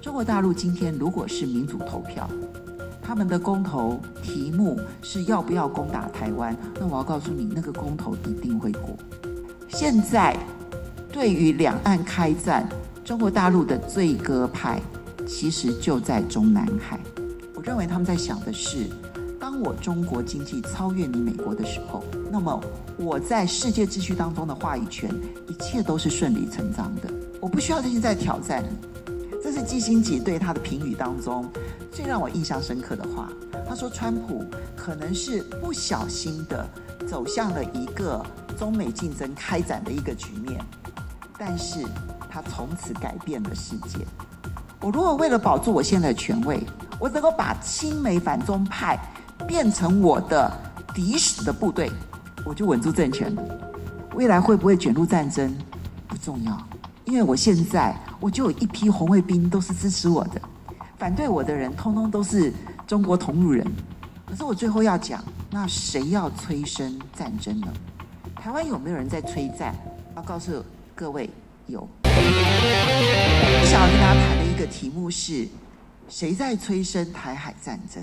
中国大陆今天如果是民主投票，他们的公投题目是要不要攻打台湾，那我要告诉你，那个公投一定会过。现在对于两岸开战，中国大陆的最鸽派其实就在中南海。我认为他们在想的是，当我中国经济超越你美国的时候，那么我在世界秩序当中的话语权，一切都是顺理成章的，我不需要现在挑战你。这是基辛格对他的评语当中最让我印象深刻的话。他说，川普可能是不小心的走向了一个中美竞争开展的一个局面，但是他从此改变了世界。我如果为了保住我现在的权位，我能够把亲美反中派变成我的敌视的部队，我就稳住政权了。未来会不会卷入战争不重要，因为我现在我就有一批红卫兵都是支持我的，反对我的人通通都是中国同路人。可是我最后要讲，那谁要催生战争呢？台湾有没有人在催战？要告诉各位，有。我想要跟大家谈的一个题目是，谁在催生台海战争？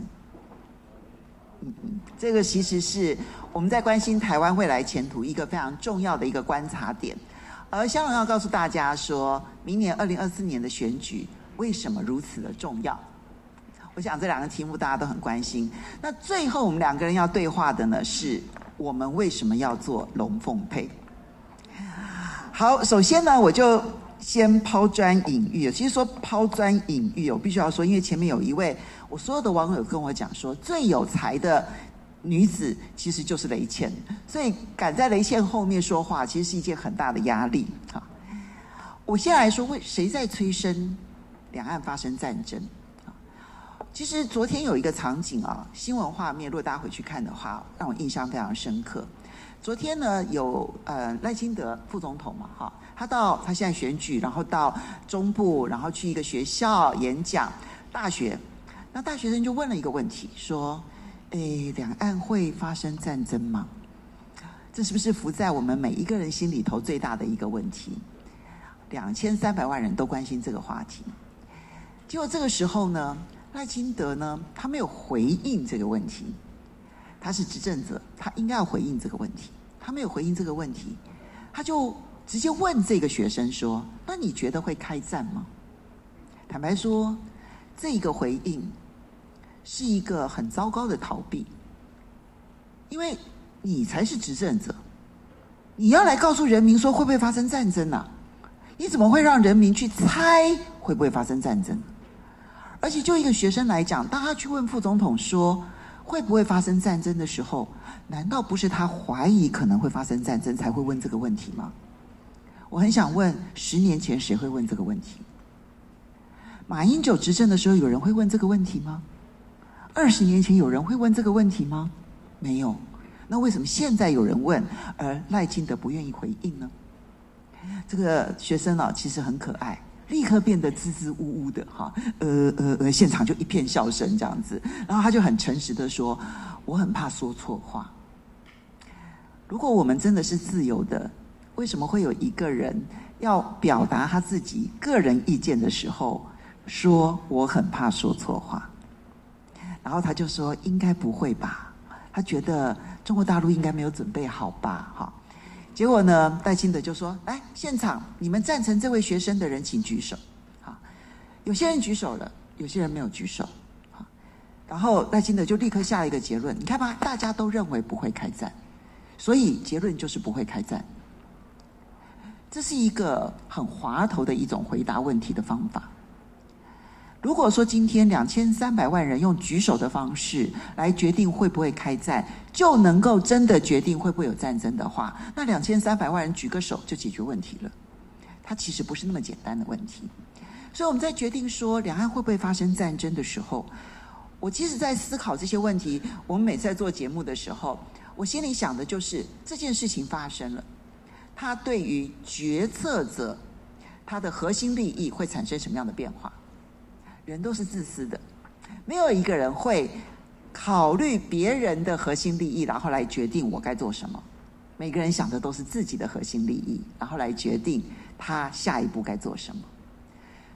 这个其实是我们在关心台湾未来前途一个非常重要的一个观察点。而香龙要告诉大家说，明年2024年的选举为什么如此的重要？我想这两个题目大家都很关心。那最后我们两个人要对话的呢，是我们为什么要做龙凤配？好，首先呢，我就先抛砖引玉。其实说抛砖引玉，我必须要说，因为前面有一位我所有的网友跟我讲说，最有才的女子其实就是雷倩，所以赶在雷倩后面说话，其实是一件很大的压力。我先来说，谁在催生两岸发生战争？其实昨天有一个场景啊，新闻画面，如果大家回去看的话，让我印象非常深刻。昨天呢，有赖清德副总统嘛，哈，他现在选举，然后到中部，然后去一个学校演讲，大学，那大学生就问了一个问题，说，两岸会发生战争吗？这是不是浮在我们每一个人心里头最大的一个问题？2300万人都关心这个话题。结果这个时候呢，赖清德呢，他没有回应这个问题。他是执政者，他应该要回应这个问题。他没有回应这个问题，他就直接问这个学生说：“那你觉得会开战吗？”坦白说，这个回应是一个很糟糕的逃避，因为你才是执政者，你要来告诉人民说会不会发生战争啊？你怎么会让人民去猜会不会发生战争？而且就一个学生来讲，当他去问副总统说会不会发生战争的时候，难道不是他怀疑可能会发生战争才会问这个问题吗？我很想问，10年前谁会问这个问题？马英九执政的时候有人会问这个问题吗？20年前有人会问这个问题吗？没有。那为什么现在有人问，而赖清德不愿意回应呢？这个学生啊，其实很可爱，立刻变得支支吾吾的哈，现场就一片笑声这样子。然后他就很诚实的说：“我很怕说错话。如果我们真的是自由的，为什么会有一个人要表达他自己个人意见的时候，说我很怕说错话？”然后他就说：“应该不会吧？他觉得中国大陆应该没有准备好吧？”哈。结果呢，赖清德就说：“来，现场你们赞成这位学生的人请举手。”好，有些人举手了，有些人没有举手。好，然后赖清德就立刻下了一个结论：你看吧，大家都认为不会开战，所以结论就是不会开战。这是一个很滑头的一种回答问题的方法。如果说今天2300万人用举手的方式来决定会不会开战，就能够真的决定会不会有战争的话，那2300万人举个手就解决问题了。它其实不是那么简单的问题。所以我们在决定说两岸会不会发生战争的时候，我其实在思考这些问题。我们每次在做节目的时候，我心里想的就是这件事情发生了，它对于决策者他的核心利益会产生什么样的变化？人都是自私的，没有一个人会考虑别人的核心利益，然后来决定我该做什么。每个人想的都是自己的核心利益，然后来决定他下一步该做什么。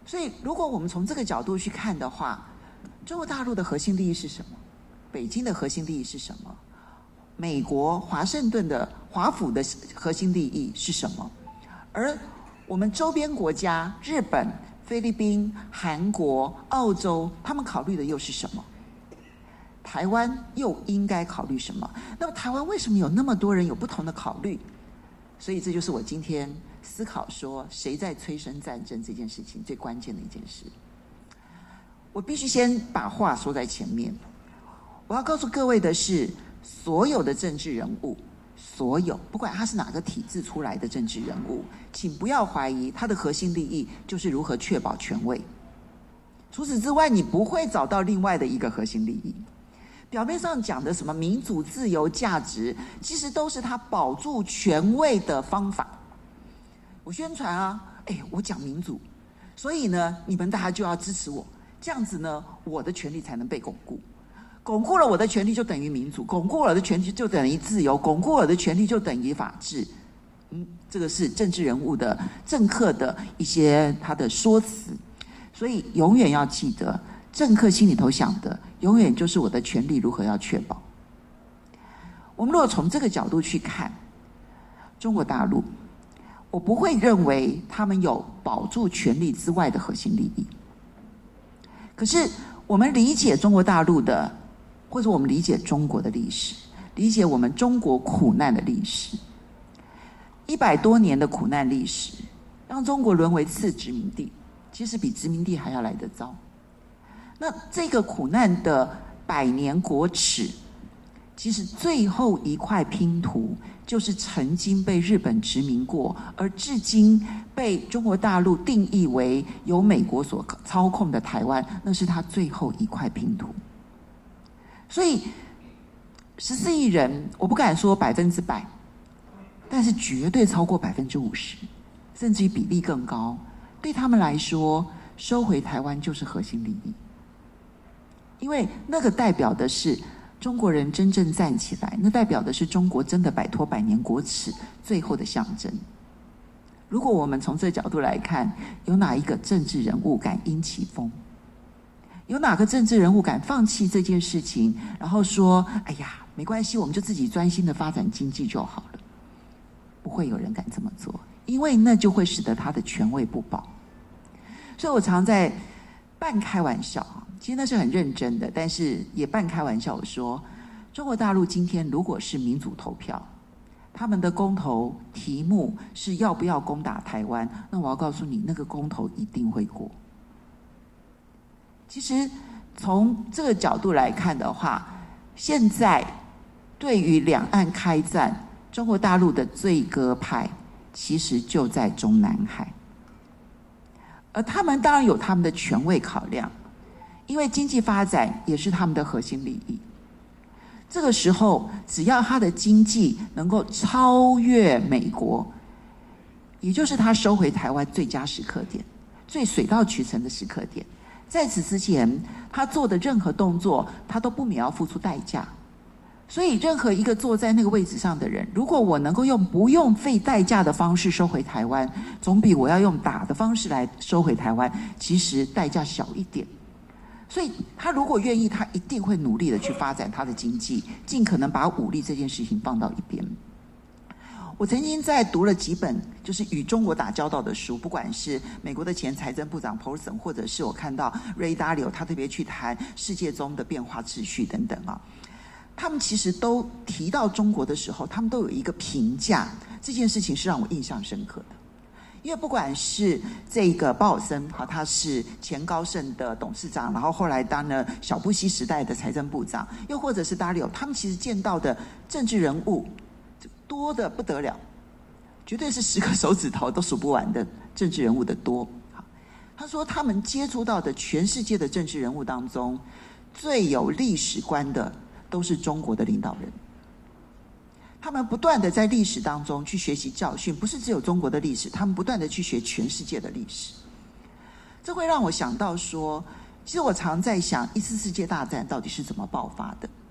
所以如果我们从这个角度去看的话，中国大陆的核心利益是什么？北京的核心利益是什么？美国华盛顿的华府的核心利益是什么？而我们周边国家日本、菲律宾、韩国、澳洲，他们考虑的又是什么？台湾又应该考虑什么？那么台湾为什么有那么多人有不同的考虑？所以这就是我今天思考说谁在催生战争这件事情最关键的一件事。我必须先把话说在前面，我要告诉各位的是，所有的政治人物，所有不管他是哪个体制出来的政治人物，请不要怀疑他的核心利益就是如何确保权位。除此之外，你不会找到另外的一个核心利益。表面上讲的什么民主、自由、价值，其实都是他保住权位的方法。我宣传啊，我讲民主，所以呢，你们大家就要支持我，这样子呢，我的权利才能被巩固。巩固了我的权利就等于民主，巩固了我的权利就等于自由，巩固了我的权利就等于法治。这个是政治人物的政客的一些他的说辞，所以永远要记得，政客心里头想的永远就是我的权利如何要确保。我们如果从这个角度去看中国大陆，我不会认为他们有保住权力之外的核心利益。可是我们理解中国大陆的，或者我们理解中国的历史，理解我们中国苦难的历史，100多年的苦难历史，让中国沦为次殖民地，其实比殖民地还要来得糟。那这个苦难的100年国耻，其实最后一块拼图就是曾经被日本殖民过，而至今被中国大陆定义为由美国所操控的台湾，那是它最后一块拼图。所以14亿人，我不敢说100%，但是绝对超过50%，甚至于比例更高。对他们来说，收回台湾就是核心利益，因为那个代表的是中国人真正站起来，那代表的是中国真的摆脱100年国耻最后的象征。如果我们从这个角度来看，有哪一个政治人物敢因其风？有哪个政治人物敢放弃这件事情，然后说哎呀没关系，我们就自己专心的发展经济就好了？不会有人敢这么做，因为那就会使得他的权位不保。所以我常在半开玩笑，其实那是很认真的，但是也半开玩笑，我说中国大陆今天如果是民主投票，他们的公投题目是要不要攻打台湾，那我要告诉你，那个公投一定会过。其实从这个角度来看的话，现在对于两岸开战，中国大陆的最鸽派其实就在中南海，而他们当然有他们的权位考量，因为经济发展也是他们的核心利益。这个时候，只要他的经济能够超越美国，也就是他收回台湾最佳时刻点，最水到渠成的时刻点。在此之前，他做的任何动作，他都不免要付出代价。所以任何一个坐在那个位置上的人，如果我能够用不用费代价的方式收回台湾，总比我要用打的方式来收回台湾，其实代价小一点。所以他如果愿意，他一定会努力的去发展他的经济，尽可能把武力这件事情放到一边。我曾经在读了几本就是与中国打交道的书，不管是美国的前财政部长 Paulson， 或者是我看到 Ray Dalio 他特别去谈世界中的变化秩序等等啊，他们其实都提到中国的时候，他们都有一个评价，这件事情是让我印象深刻的。因为不管是这个鲍尔森，他是前高盛的董事长，然后后来当了小布希时代的财政部长，又或者是Dalio，他们其实见到的政治人物多的不得了，绝对是10个手指头都数不完的政治人物的多。他说他们接触到的全世界的政治人物当中，最有历史观的都是中国的领导人。他们不断的在历史当中去学习教训，不是只有中国的历史，他们不断的去学全世界的历史。这会让我想到说，其实我常在想，1次世界大战到底是怎么爆发的？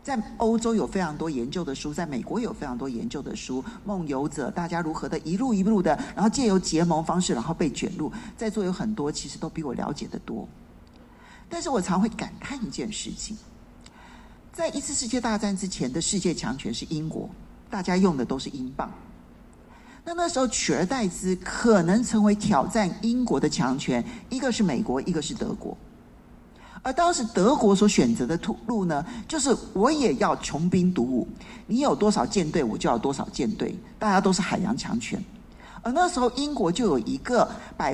在欧洲有非常多研究的书，在美国有非常多研究的书，梦游者大家如何的一路一路的，然后借由结盟方式，然后被卷入，在座有很多其实都比我了解的多。但是我常会感叹一件事情，在一次世界大战之前的世界强权是英国，大家用的都是英镑。那时候取而代之可能成为挑战英国的强权，一个是美国，一个是德国。而当时德国所选择的路呢，就是我也要穷兵黩武，你有多少舰队我就要多少舰队，大家都是海洋强权。而那时候英国就有一个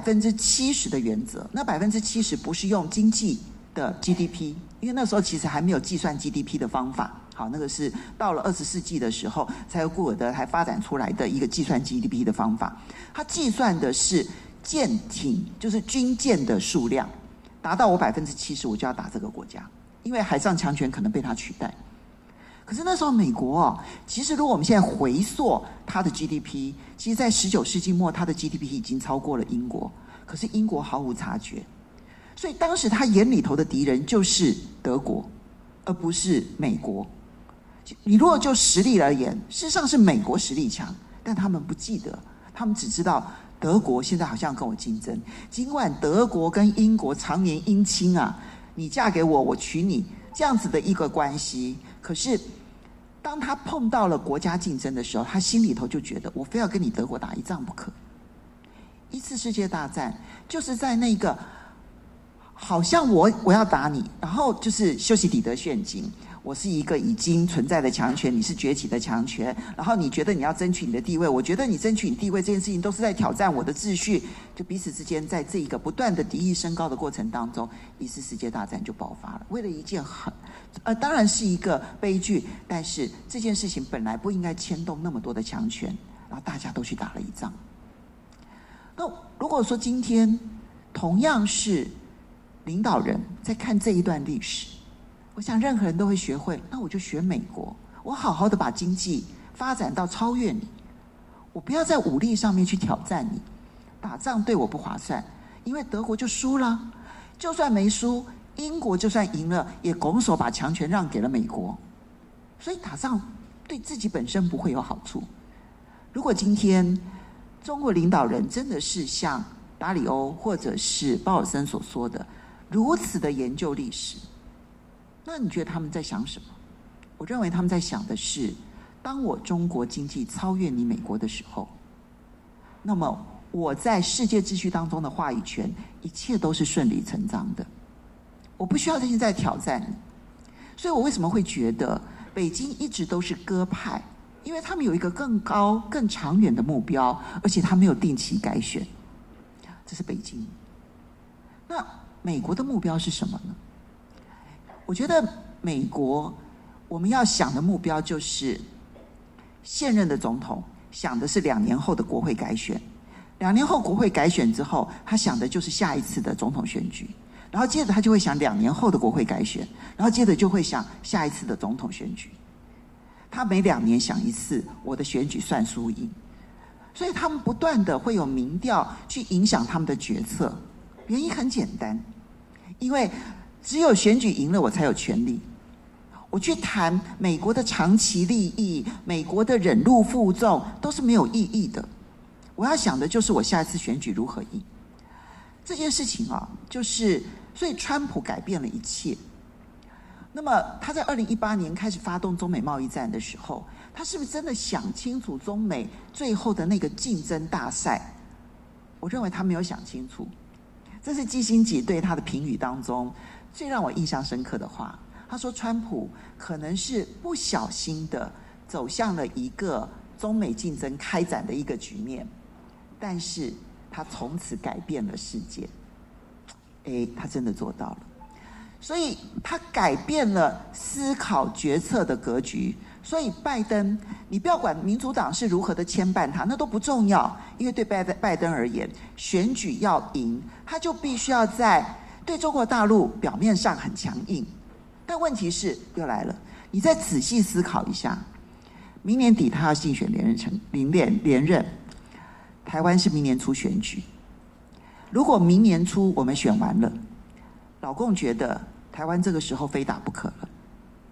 70%的原则，那70%不是用经济的 GDP， 因为那时候其实还没有计算 GDP 的方法。好，那个是到了20世纪的时候，才由顾尔德才发展出来的一个计算 GDP 的方法。它计算的是舰艇，就是军舰的数量，达到我70%，我就要打这个国家，因为海上强权可能被它取代。可是那时候美国其实如果我们现在回溯它的 GDP， 其实在19世纪末，它的 GDP 已经超过了英国，可是英国毫无察觉，所以当时他眼里头的敌人就是德国，而不是美国。你如果就实力而言，事实上是美国实力强，但他们不记得，他们只知道德国现在好像跟我竞争。尽管德国跟英国常年姻亲啊，你嫁给我，我娶你，这样子的一个关系，可是当他碰到了国家竞争的时候，他心里头就觉得我非要跟你德国打一仗不可。一次世界大战就是在那个好像我要打你，然后就是修昔底德陷阱，我是一个已经存在的强权，你是崛起的强权，然后你觉得你要争取你的地位，我觉得你争取你地位这件事情都是在挑战我的秩序，就彼此之间在这一个不断的敌意升高的过程当中，一次世界大战就爆发了。为了一件当然是一个悲剧，但是这件事情本来不应该牵动那么多的强权，然后大家都去打了一仗。那如果说今天同样是领导人在看这一段历史，我想任何人都会学会，那我就学美国，我好好的把经济发展到超越你，我不要在武力上面去挑战你，打仗对我不划算，因为德国就输了，就算没输，英国就算赢了，也拱手把强权让给了美国，所以打仗对自己本身不会有好处。如果今天中国领导人真的是像达里欧或者是鲍尔森所说的如此的研究历史，那你觉得他们在想什么？我认为他们在想的是，当我中国经济超越你美国的时候，那么我在世界秩序当中的话语权一切都是顺理成章的，我不需要现在挑战你。所以我为什么会觉得北京一直都是鸽派，因为他们有一个更高更长远的目标，而且他没有定期改选，这是北京。那美国的目标是什么呢？我觉得美国我们要想的目标就是现任的总统想的是2年后的国会改选，2年后国会改选之后，他想的就是下一次的总统选举，然后接着他就会想2年后的国会改选，然后接着就会想下一次的总统选举。他每2年想一次，我的选举算输赢，所以他们不断的会有民调去影响他们的决策。原因很简单，因为只有选举赢了，我才有权利。我去谈美国的长期利益，美国的忍辱负重都是没有意义的。我要想的就是我下一次选举如何赢。这件事情就是所以川普改变了一切。那么他在2018年开始发动中美贸易战的时候，他是不是真的想清楚中美最后的那个竞争大赛？我认为他没有想清楚。这是基辛格对他的评语当中最让我印象深刻的话。他说川普可能是不小心的走向了一个中美竞争开展的一个局面，但是他从此改变了世界。他真的做到了。所以他改变了思考决策的格局。所以拜登，你不要管民主党是如何的牵绊他，那都不重要，因为对拜登而言，选举要赢，他就必须要在对中国大陆表面上很强硬。但问题是又来了，你再仔细思考一下，明年底他要竞选连任，台湾是明年初选举。如果明年初我们选完了，老共觉得台湾这个时候非打不可了，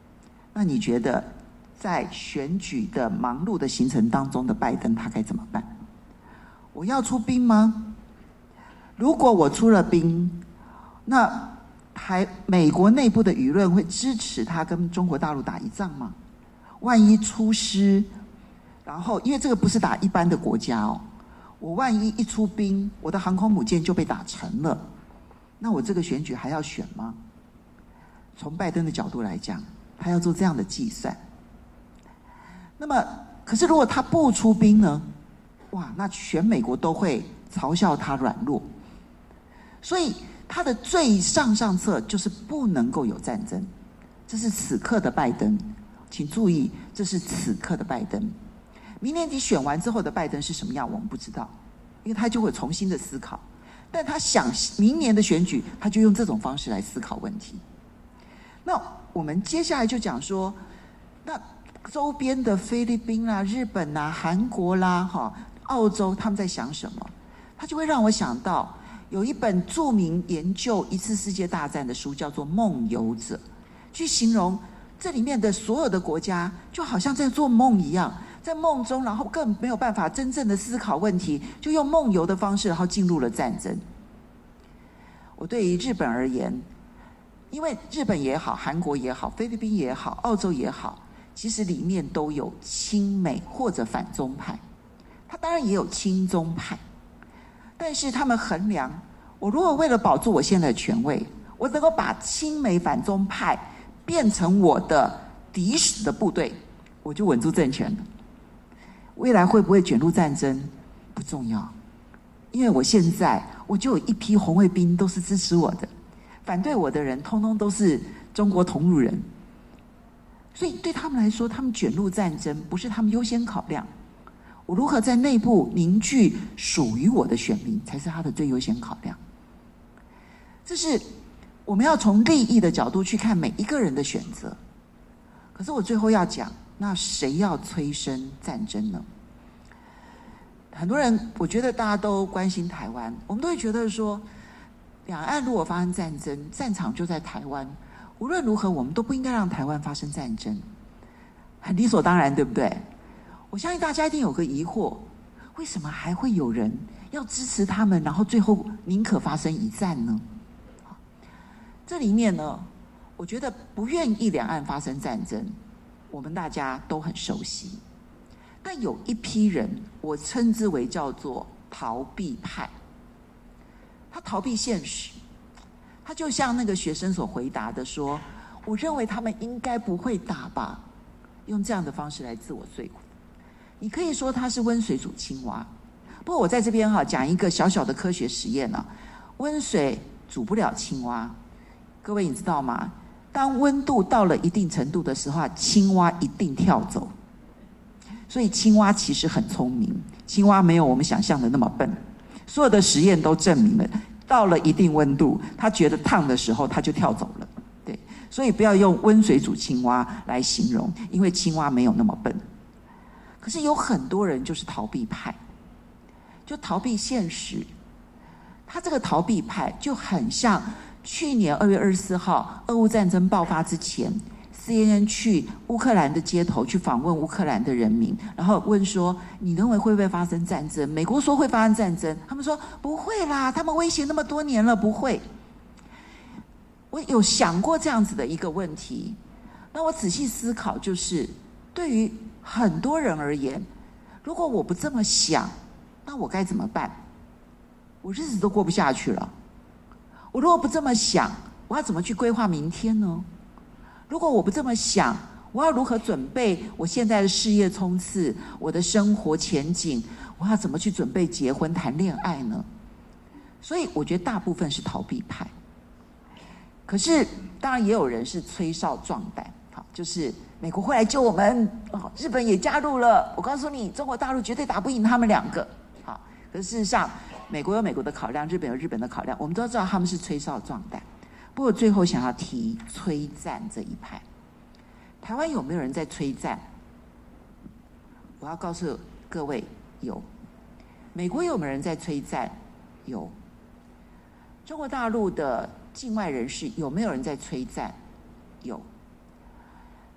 那你觉得在选举的忙碌的行程当中的拜登他该怎么办？我要出兵吗？如果我出了兵，那美国内部的舆论会支持他跟中国大陆打一仗吗？万一出师，然后因为这个不是打一般的国家哦，我万一一出兵，我的航空母舰就被打沉了，那我这个选举还要选吗？从拜登的角度来讲，他要做这样的计算。那么可是如果他不出兵呢？哇，那全美国都会嘲笑他软弱。所以他的最上策就是不能够有战争。这是此刻的拜登，请注意，这是此刻的拜登。明年底选完之后的拜登是什么样，我们不知道，因为他就会重新的思考。但他想明年的选举，他就用这种方式来思考问题。那我们接下来就讲说，那周边的菲律宾啦、日本啦、韩国啦、澳洲，他们在想什么？他就会让我想到有一本著名研究一次世界大战的书，叫做《梦游者》，去形容这里面的所有的国家，就好像在做梦一样，在梦中，然后更没有办法真正的思考问题，就用梦游的方式，然后进入了战争。我对于日本而言，因为日本也好，韩国也好，菲律宾也好，澳洲也好，其实里面都有亲美或者反中派，他当然也有亲中派，但是他们衡量，我如果为了保住我现在的权位，我能够把亲美反中派变成我的敌视的部队，我就稳住政权了。未来会不会卷入战争不重要，因为我现在我就有一批红卫兵都是支持我的，反对我的人通通都是中国同路人，所以对他们来说，他们卷入战争不是他们优先考量，我如何在内部凝聚属于我的选民才是他的最优先考量。这是我们要从利益的角度去看每一个人的选择。可是我最后要讲，那谁要催生战争呢？很多人，我觉得大家都关心台湾，我们都会觉得说，两岸如果发生战争，战场就在台湾，无论如何我们都不应该让台湾发生战争，很理所当然，对不对？我相信大家一定有个疑惑，为什么还会有人要支持他们，然后最后宁可发生一战呢？这里面呢，我觉得不愿意两岸发生战争，我们大家都很熟悉。但有一批人，我称之为叫做逃避派，他逃避现实，他就像那个学生所回答的说，我认为他们应该不会打吧，用这样的方式来自我说服。你可以说他是温水煮青蛙，不过我在这边讲一个小小的科学实验温水煮不了青蛙。各位你知道吗？当温度到了一定程度的时候青蛙一定跳走。所以青蛙其实很聪明，青蛙没有我们想象的那么笨。所有的实验都证明了，到了一定温度，它觉得烫的时候，它就跳走了。对，所以不要用温水煮青蛙来形容，因为青蛙没有那么笨。可是有很多人就是逃避派，就逃避现实。他这个逃避派就很像去年2月24号俄乌战争爆发之前，CNN 去乌克兰的街头去访问乌克兰的人民，然后问说，你认为会不会发生战争？美国说会发生战争，他们说不会啦，他们威胁那么多年了，不会。我有想过这样子的一个问题，那我仔细思考，就是对于很多人而言，如果我不这么想，那我该怎么办？我日子都过不下去了。我如果不这么想，我要怎么去规划明天呢？如果我不这么想，我要如何准备我现在的事业冲刺，我的生活前景，我要怎么去准备结婚谈恋爱呢？所以我觉得大部分是逃避派。可是当然也有人是吹哨壮胆，就是美国会来救我们，日本也加入了，我告诉你，中国大陆绝对打不赢他们两个。可是事实上，美国有美国的考量，日本有日本的考量，我们都知道他们是吹哨壮胆。不过最后想要提催战这一派，台湾有没有人在催战？我要告诉各位，有。美国有没有人在催战？有。中国大陆的境外人士有没有人在催战？有。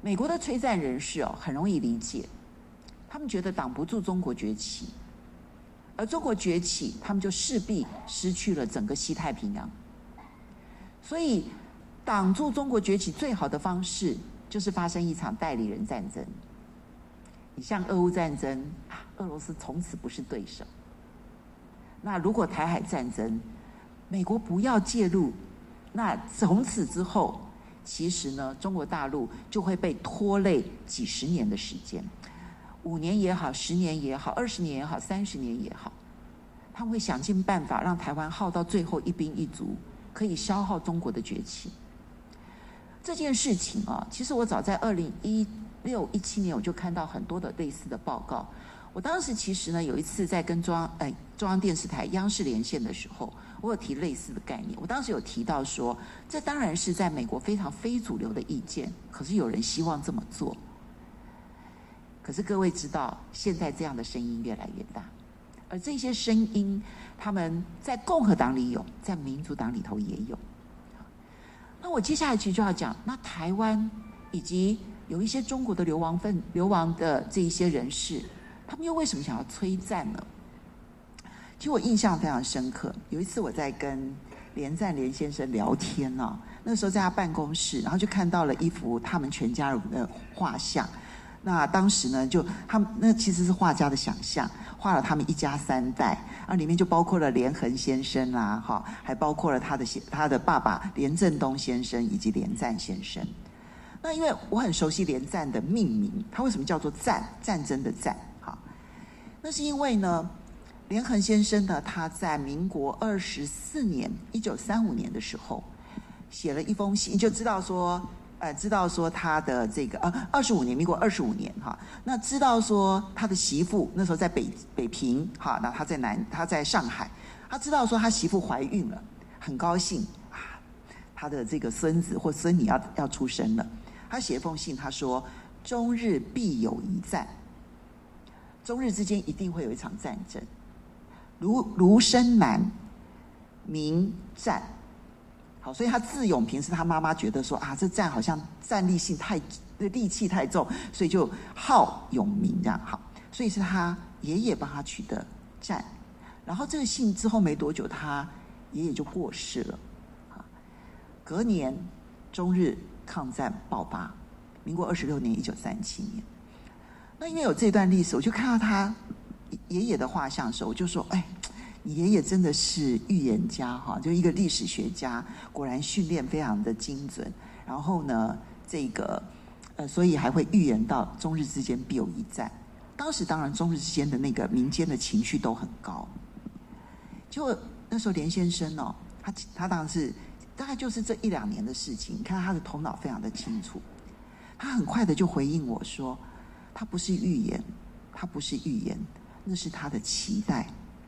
美国的催战人士很容易理解，他们觉得挡不住中国崛起，而中国崛起，他们就势必失去了整个西太平洋。所以，挡住中国崛起最好的方式，就是发生一场代理人战争。你像俄乌战争，俄罗斯从此不是对手。那如果台海战争，美国不要介入，那从此之后，其实呢，中国大陆就会被拖累几十年的时间，5年也好，10年也好，20年也好，30年也好，他们会想尽办法让台湾耗到最后一兵一卒，可以消耗中国的崛起。这件事情其实我早在2016、17年我就看到很多的类似的报告。我当时其实呢有一次在跟中央电视台央视连线的时候，我有提类似的概念。我当时有提到说，这当然是在美国非常非主流的意见，可是有人希望这么做。可是各位知道，现在这样的声音越来越大，而这些声音，他们在共和党里有，在民主党里头也有。那我接下来其实就要讲，那台湾以及有一些中国的流亡的这一些人士，他们又为什么想要催战呢？其实我印象非常深刻，有一次我在跟连战连先生聊天那时候在他办公室，然后就看到了一幅他们全家人的画像。那当时呢，就他们那其实是画家的想象，画了他们一家3代，里面就包括了连横先生还包括了他的爸爸连震东先生以及连战先生。那因为我很熟悉连战的命名，他为什么叫做战争的战？那是因为呢，连横先生呢，他在民国24年1935年的时候写了一封信，就知道说他的这个25年，民国25年那知道说他的媳妇那时候在北平那他在上海，他知道说他媳妇怀孕了，很高兴他的这个孙子或孙女要出生了。他写一封信，他说：“中日必有一战，中日之间一定会有一场战争，卢生难，明战。”好，所以他字永平是他妈妈觉得说这战好像战力性戾气太重，所以就号永明这样。好，所以是他爷爷帮他取的战。然后这个信之后没多久，他爷爷就过世了。隔年中日抗战爆发，民国26年1937年。那因为有这段历史，我就看到他爷爷的画像的时候，我就说你爷爷真的是预言家就一个历史学家，果然训练非常的精准。然后呢，所以还会预言到中日之间必有一战。当时当然中日之间的那个民间的情绪都很高。就那时候连先生他当然是大概就是这1-2年的事情，你看他的头脑非常的清楚，他很快的就回应我说，他不是预言，那是他的期待。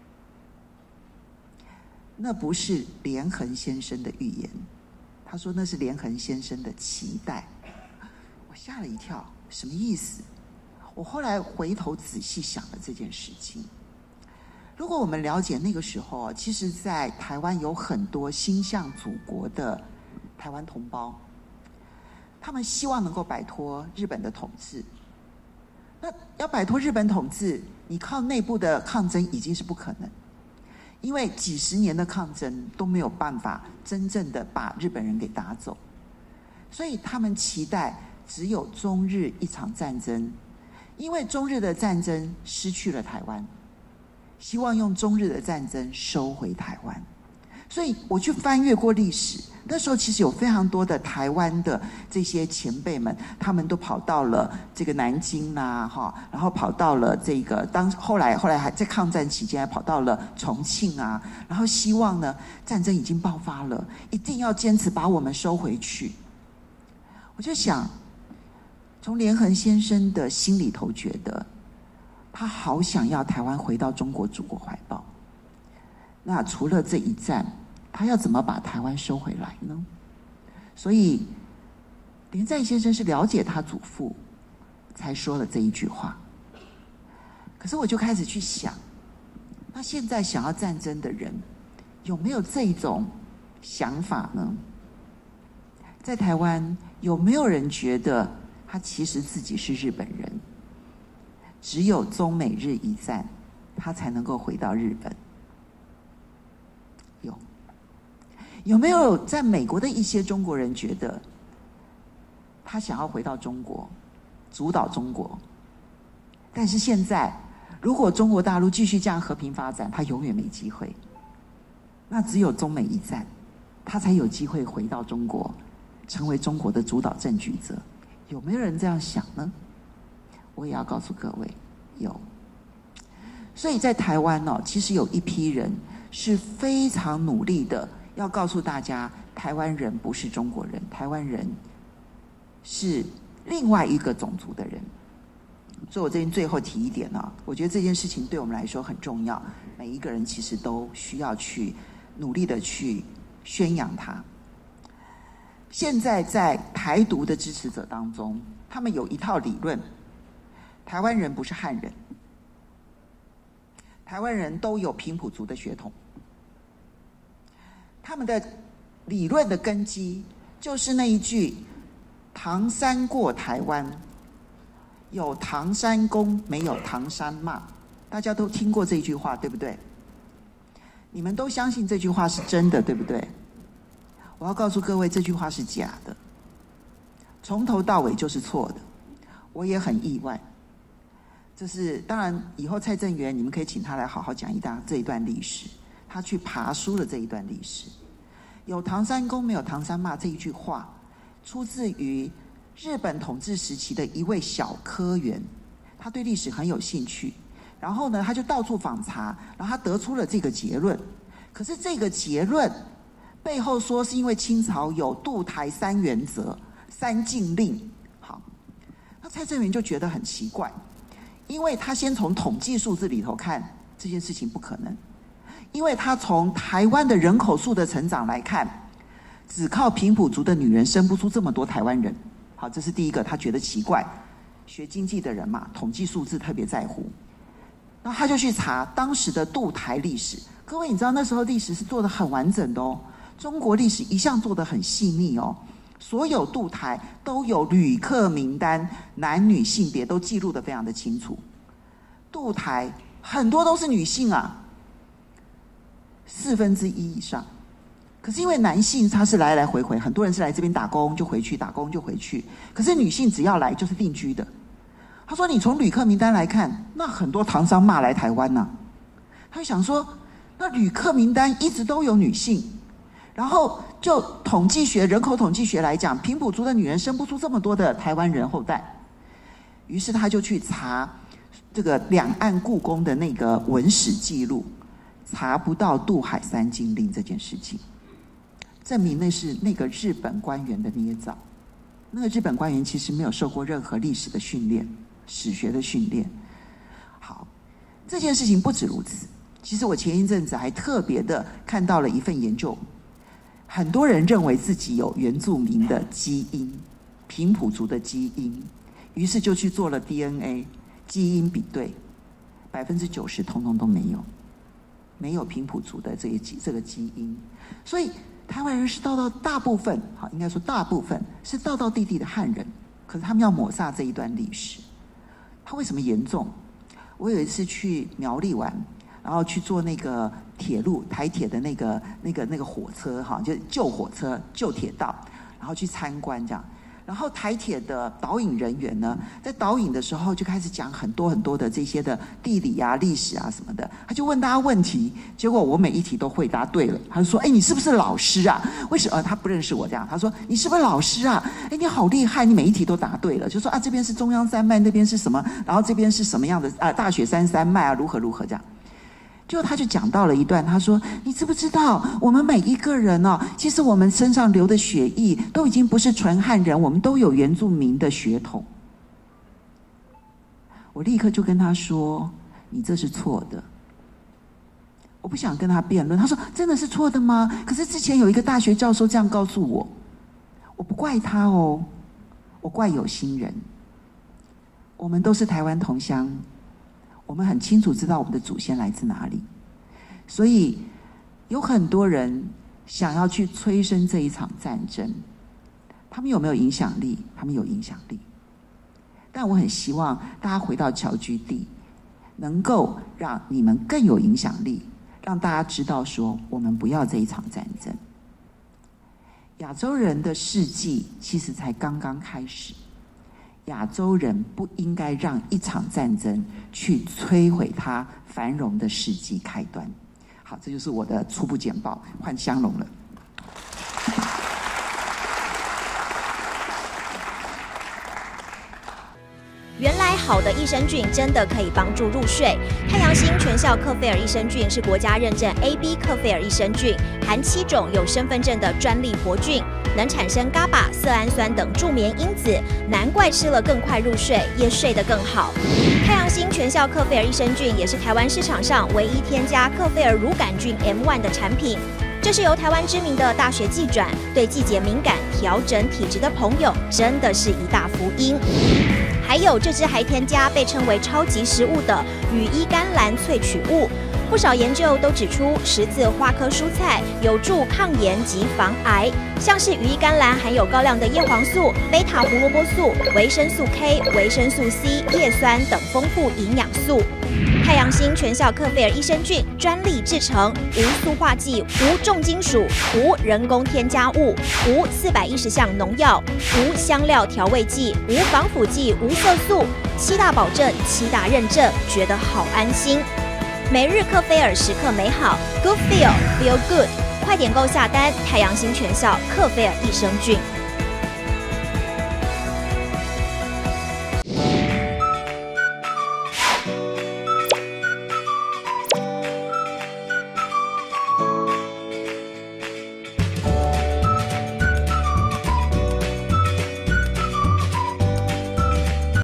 那不是连横先生的预言，他说那是连横先生的期待。我吓了一跳，什么意思？我后来回头仔细想了这件事情。如果我们了解那个时候，其实在台湾有很多心向祖国的台湾同胞，他们希望能够摆脱日本的统治。那要摆脱日本统治，你靠内部的抗争已经是不可能，因为几十年的抗争都没有办法真正的把日本人给打走，所以他们期待只有中日一场战争，因为中日的战争失去了台湾，希望用中日的战争收回台湾。所以我去翻阅过历史，那时候其实有非常多的台湾的这些前辈们，他们都跑到了这个南京然后跑到了这个后来还在抗战期间还跑到了重庆然后希望呢战争已经爆发了，一定要坚持把我们收回去。我就想，从连横先生的心里头觉得，他好想要台湾回到中国祖国怀抱。那除了这一战，他要怎么把台湾收回来呢？所以连战先生是了解他祖父才说了这一句话。可是我就开始去想，那现在想要战争的人有没有这种想法呢？在台湾有没有人觉得他其实自己是日本人，只有中美日一战，他才能够回到日本。有没有在美国的一些中国人觉得，他想要回到中国，主导中国？但是现在，如果中国大陆继续这样和平发展，他永远没机会。那只有中美一战，他才有机会回到中国，成为中国的主导政局者。有没有人这样想呢？我也要告诉各位，有。所以在台湾其实有一批人是非常努力的，要告诉大家，台湾人不是中国人，台湾人是另外一个种族的人。所以我这边最后提一点我觉得这件事情对我们来说很重要，每一个人其实都需要去努力的去宣扬它。现在在台独的支持者当中，他们有一套理论，台湾人不是汉人，台湾人都有平埔族的血统。他们的理论的根基就是那一句唐山过台湾，有唐山公，没有唐山骂。大家都听过这句话，对不对？你们都相信这句话是真的，对不对？我要告诉各位，这句话是假的，从头到尾就是错的。我也很意外。这是当然，以后蔡正元你们可以请他来好好讲这一段历史，他去爬书的这一段历史。有唐山公，没有唐山骂这一句话，出自于日本统治时期的一位小科员，他对历史很有兴趣，然后呢，他就到处访查，然后他得出了这个结论。可是这个结论背后说是因为清朝有渡台三原则、三禁令。好，那蔡正元就觉得很奇怪，因为他先从统计数字里头看这件事情不可能，因为他从台湾的人口数的成长来看，只靠平埔族的女人生不出这么多台湾人。好，这是第一个，他觉得奇怪。学经济的人嘛，统计数字特别在乎。然后他就去查当时的渡台历史。各位，你知道那时候历史是做得很完整的哦，中国历史一向做得很细腻哦，所有渡台都有旅客名单，男女性别都记录得非常的清楚。渡台很多都是女性啊，1/4以上。可是因为男性他是来来回回，很多人是来这边打工就回去，打工就回去。可是女性只要来就是定居的。他说你从旅客名单来看，那很多唐山骂来台湾啊。他就想说，那旅客名单一直都有女性，然后就统计学、人口统计学来讲，平埔族的女人生不出这么多的台湾人后代。于是他就去查这个两岸故宫的那个文史记录，查不到渡海三禁令这件事情，证明那是那个日本官员的捏造。那个日本官员其实没有受过任何历史的训练、史学的训练。好，这件事情不止如此。其实我前一阵子还特别的看到了一份研究，很多人认为自己有原住民的基因、平埔族的基因，于是就去做了 DNA 基因比对，90%通通都没有平埔族的这个基因。所以台湾人是大部分，好，应该说大部分是道道地地的汉人，可是他们要抹煞这一段历史。它为什么严重？我有一次去苗栗玩，然后去坐那个铁路台铁的那个火车哈，就旧火车、旧铁道，然后去参观这样。然后台铁的导引人员呢，在导引的时候就开始讲很多很多的这些的地理啊、历史啊什么的，他就问大家问题，结果我每一题都回答对了。他就说：“哎，你是不是老师啊？为什么？他不认识我这样。他说：你是不是老师啊？哎，你好厉害，你每一题都答对了。就说啊，这边是中央山脉，那边是什么？然后这边是什么样的大雪山山脉啊，如何这样。”就他就讲到了一段，他说：“你知不知道，我们每一个人其实我们身上流的血液都已经不是纯汉人，我们都有原住民的血统。”我立刻就跟他说：“你这是错的。”我不想跟他辩论。他说：“真的是错的吗？可是之前有一个大学教授这样告诉我。”我不怪他哦，我怪有心人。我们都是台湾同乡。我们很清楚知道我们的祖先来自哪里，所以有很多人想要去催生这一场战争。他们有没有影响力？他们有影响力。 但我很希望大家回到侨居地，能够让你们更有影响力，让大家知道说我们不要这一场战争。亚洲人的世纪其实才刚刚开始，亚洲人不应该让一场战争去摧毁他繁荣的世纪开端。好，这就是我的初步简报，换香龙了。 原来好的益生菌真的可以帮助入睡。太阳星全效克菲尔益生菌是国家认证 AB 克菲尔益生菌，含7种有身份证的专利活菌，能产生伽巴、色氨酸等助眠因子，难怪吃了更快入睡，也睡得更好。太阳星全效克菲尔益生菌也是台湾市场上唯一添加克菲尔乳杆菌 M1 的产品。这是由台湾知名的大学季转，对季节敏感、调整体质的朋友真的是一大福音。还有这支还添加被称为超级食物的羽衣甘蓝萃取物，不少研究都指出十字花科蔬菜有助抗炎及防癌，像是羽衣甘蓝含有高量的叶黄素、贝塔胡萝卜素、维生素 K、维生素 C、叶酸等丰富营养素。太阳星全效克菲尔益生菌专利制成，无塑化剂、无重金属、无人工添加物、无410项农药、无香料调味剂、无防腐剂、无色素，7大保证、7大认证，觉得好安心。每日克菲尔时刻美好 ，Good Feel Feel Good， 快点购下单！太阳星全效克菲尔益生菌。